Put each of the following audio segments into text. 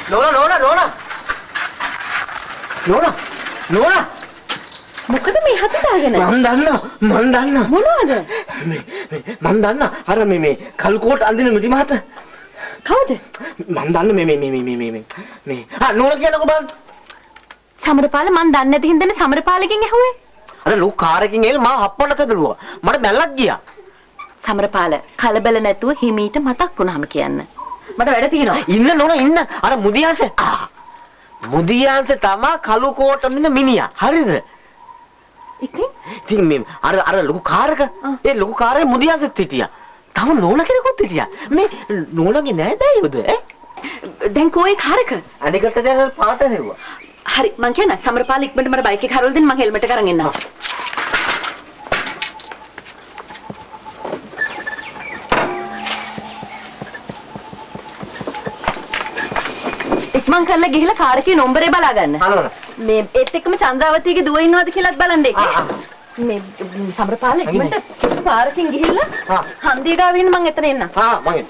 නෝනා මොකද මේ හත දාගෙන? මන් දන්නා. මොනවද? මන් දන්නා. අර මේ කල්කෝට අඳින මිටි මහත. කවුද? මන් දන්නේ මේ. නෝනා කියනකො බලන්න. සමරපාල මන් දන්නේ නැති හින්දානේ සමරපාලගෙන් ඇහුවේ. අර ලොකු කාරකින් එල් මම හප්පන්නට දරුවා. මට බැලක් ගියා. සමරපාල කලබල නැතුව හිමීට මතක් වුණාම කියන්න. මට වැඩ තියෙනවා. ඉන්න නෝනා ඉන්න. අර මුදියන්සේ තමයි කළු කෝට අඳින මිනිහා. හරිද? ඉතින් මේ අර ලොකු කාරක ඒ ලොකු කාරේ මුදියන්සෙත් හිටියා. තව නෝනා කෙනෙකුත් හිටියා. මේ නෝනාගේ නෑදෑයෝද ඈ? දැන් කොයි කාරක? අනිකට දැන් පාට නෙවුවා. හරි මං කියන සමරපාල ඉක්මනට මට බයික් එක හරවලා දෙන්න මං හෙල්මට් එක අරන් එන්නම්. ඉක්මන් කරලා ගිහිල්ලා කාරකේ නම්බරේ බලා ගන්න. මේ ඒත් එක්කම චන්ද්‍රාවතීගේ දුව ඉන්නවද කියලාත් බලන්න ඒකේ. මේ සමරපාල ඉක්මනට පාරකින් ගිහිල්ලා හන්දිය ගාව ඉන්න මං එතන එන්නම්. මං එන්න.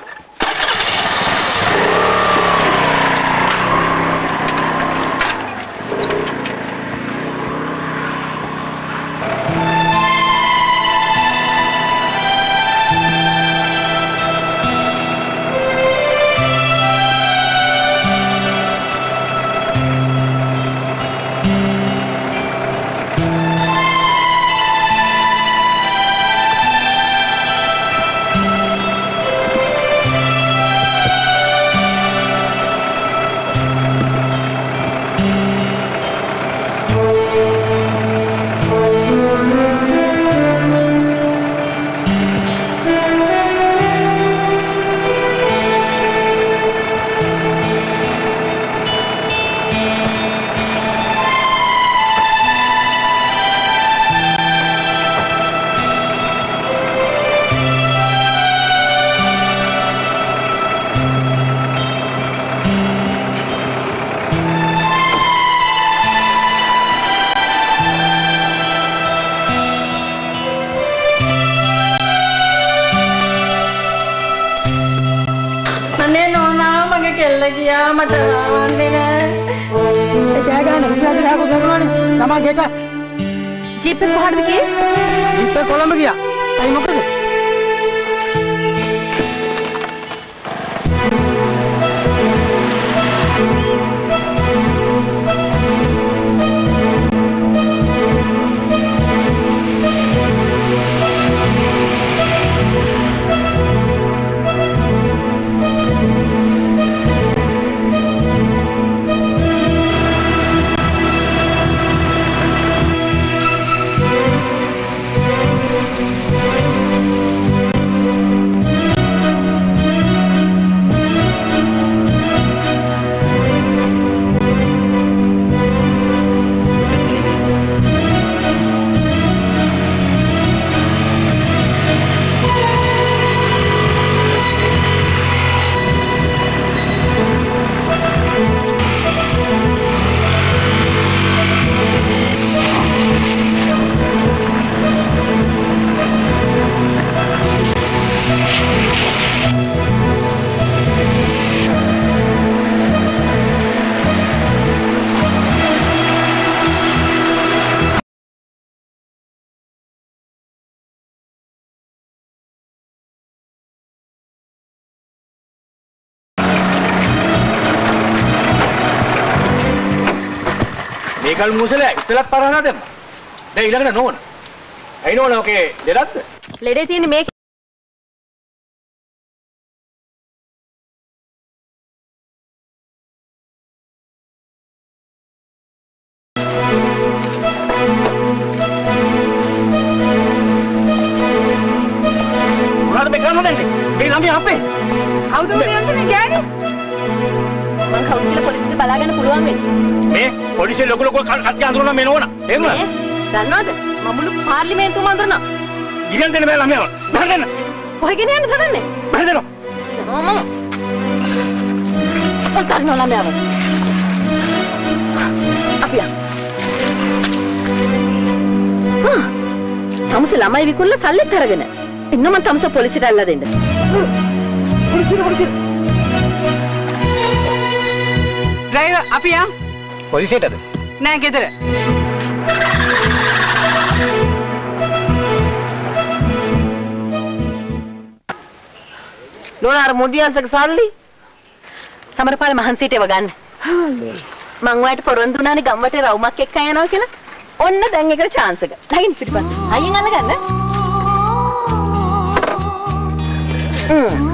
जीप कोहाड़ में किए? जीप कोलंब गया। आई मौके से? Kalau musuhnya, istilah parah nade. Dah hilang na non. Ayo non oke, ledat. Ledat ini make. Orang bekan mana ni? Ini kami apa? Kau tu ni orang ni gani? Bang kau kira polis itu balagan puluhan ni. මේ පොලිසිය ලොකු කට්ටිය අඳුරන මේ නෝනා එහෙම නේ දන්නවද මමුළු පාර්ලිමේන්තුවම අඳුරන ගියන් දෙන්න බෑ ළමයාව බහර දෙන්න කොහෙ ගෙන යන්න හදන්නේ බහර දෙන්න මම ඔතන ළමයාව අපියා තමස ළමයි විකුල්ල සල්ලිත් අරගෙන එන්න මම තමස පොලිසියට අල්ලලා දෙන්න පොලිසියට අපි යන්. පොලිසියටද? නෑ ගෙදර. නෝනා අර මුදියන්සක සල්ලි සමරපාල මහන්සියට ඒව ගන්න. මං ඔයාලට පොරොන්දු වුණානේ ගම්වටේ රවුමක් එක්ක යනවා කියලා. ඔන්න දැන් ඒකට chance එක. නැගින් පිටිපස්ස. අයියෙන් අල්ල ගන්න.